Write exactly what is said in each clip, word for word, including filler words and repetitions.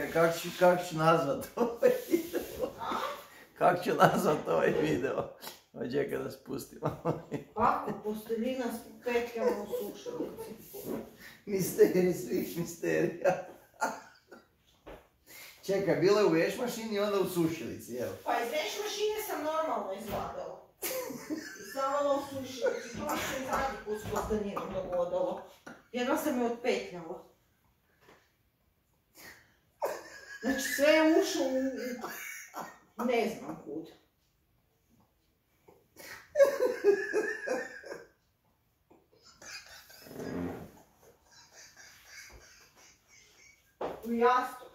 Čekaj, kako ću, kak ću nazvat ovaj video? Kako ću nazvat ovaj video? Ovo čekaj da spustimo. Kako posteljina s petljama u sušilici? Misteri svih misterija. Čekaj, bilo je u veš mašini i onda u sušilici, evo. Pa iz veš mašine sam normalno izvadala. I stavila u sušilici. To mi se i zadnji put s posteljinom dogodilo. Jedva sam je otpetljala. Znači sve je ušlo u... ne znam kud. U jastuk.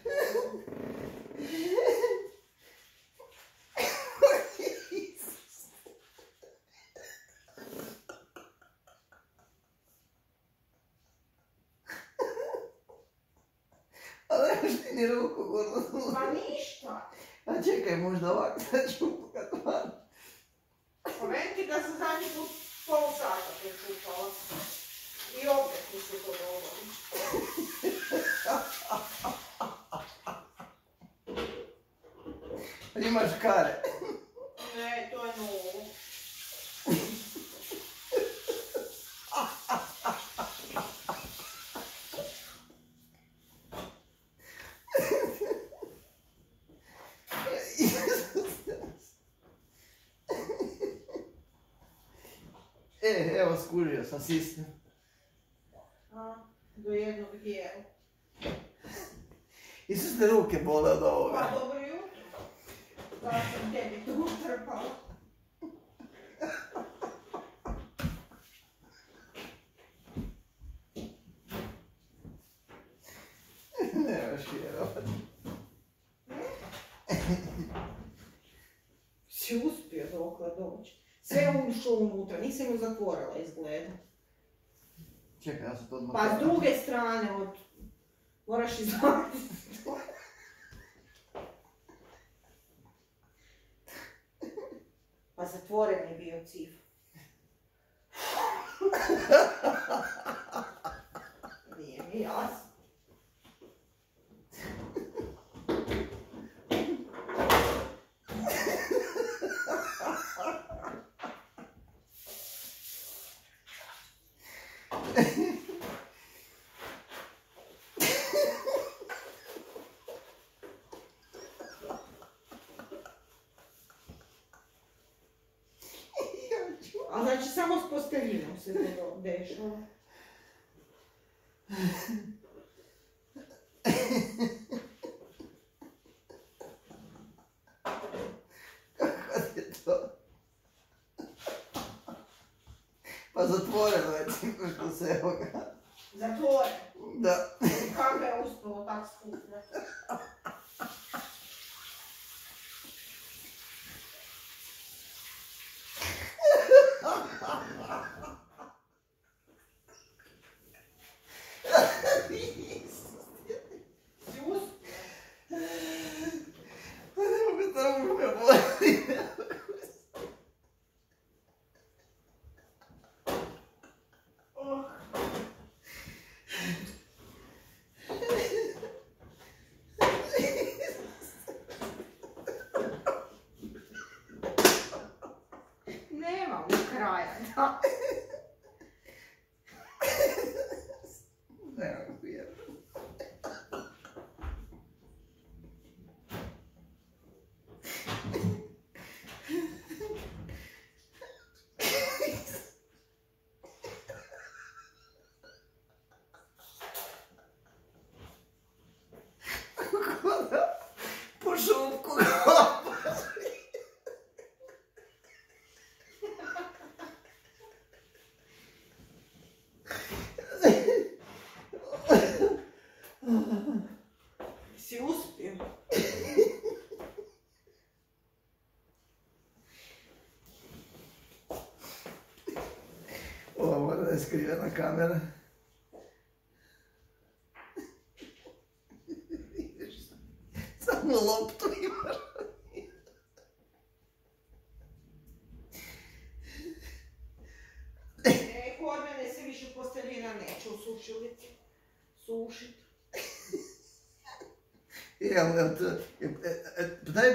A nemaš ti ni ruku gorno. Pa ništa. A čekaj, možda ovako da čupat van. Pa meni ti da sam zadnji put pol sata prečupala. I opet mi se to dogodi. Imaš kare. Ne, to je novo. E, evo skužio sam sistem. A, do jednog dijela. I su ste ruke bole od ovoga. Pa dobro jutro. Da sam tebi tu utrpala. Nemaš vjerovati. Si uspio dokle doći. Sve je ušlo unutra, nisam ju zatvorila izgleda. Čekaj, ja sam to odmah... Pa s druge strane od... moraš izvaditi. Pa zatvoren je bio cif. Nije mi jasno. A znači samo s posteljinom se to dešava. Kako je to? Pa zatvoreno je cipno što se evo ga. Zatvoren? Da. Kako je uspelo tak skupljati? Nema u kraja, da. Ne mogu vjerovati. Kako da po šupku kopaš? Si uspio. Ovo mora da je skrivena kamera. Samo loptu imaš. E, kod mene se više posteljina neće usušiliti. Sušit. Jel, to, pa daj,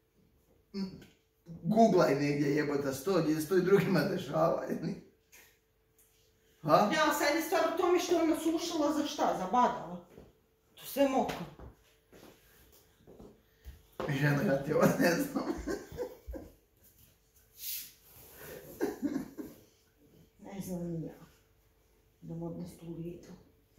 googlaj negdje jebota sto, gdje se to i drugima dešava, jeli? Ha? Ja, sad je stvar u tome što je ona sušila za šta, za badala. To sve mokro. Ženo, ja ti ovo ne znam. Ne znam ni ja. Idem odnest u Lidl.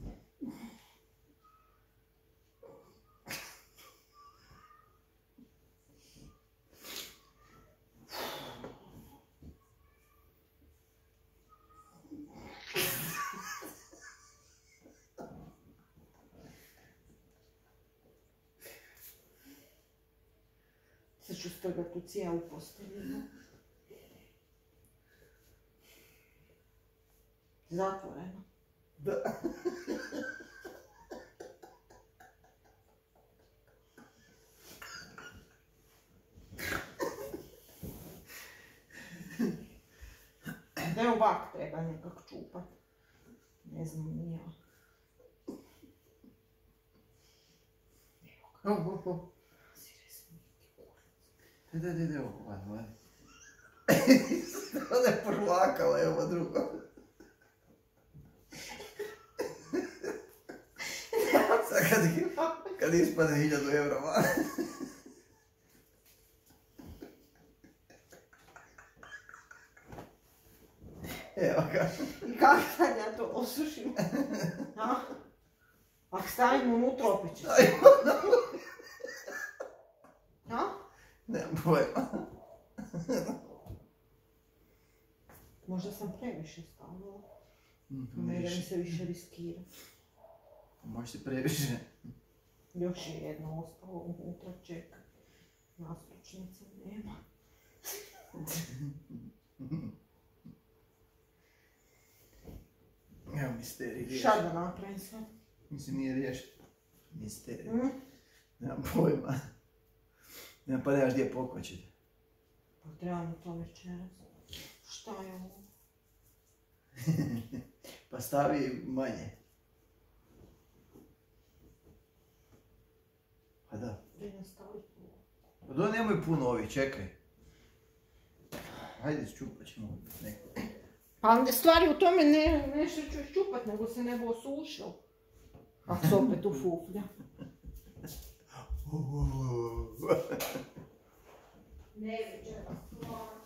Sad ću strgat u cijelu posteljinu. Zatvoreno. Da. Da je ovak treba nekak čupat. Ne znam ni ja. Oh, oh, oh. Daj, daj, daj, ovo, vadi, vadi. Ona je požvakala, je ovo drugo. Sad kad, kad ispadne hiljadu eura, vadi. Evo ga. I kako sad ja to osušim? A? Ako stavim unutra opet će se. A? Nemam pojma. Možda sam previše stavila. Mm, Ne da mi vidiš. se više riskira. Može se previše. Još je jedno ostalo unutra, čeka. Nastručnice nema. Evo misterij riješen. Šta da napravim sve? Mislim, nije riješen. Misterij. Mm? Nemam pojma. Nemam pa nemaš gdje pokvačiti. Pa treba mi to večeras. Šta je ovo? Pa stavi manje. Pa da. Idem staviti ovo. Pa do nemoj puno ovih, čekaj. Hajde, čupat ćemo neko. Pa onda stvari u tome ne, ne što ću iščupat, nego se ne bo osušio. Ako se opet ufuflja. Ne viđena stvar.